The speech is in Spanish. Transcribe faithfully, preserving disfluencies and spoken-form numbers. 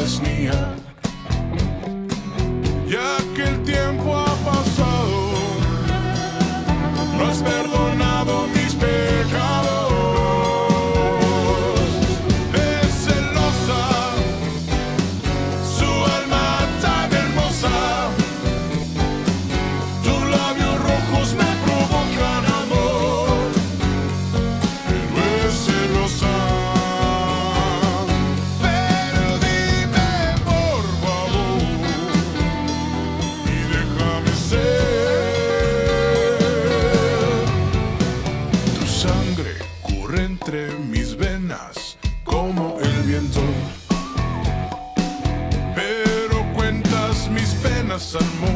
eres mía. Ya que el tiempo ha pasado, no has perdonado mis pecados. Es celosa, su alma tan hermosa. Tus labios rojos me provocan amor, pero es celosa. Pero dime por favor y déjame ser. Tu sangre corre entre mis venas como el viento, pero cuentas mis penas al morir.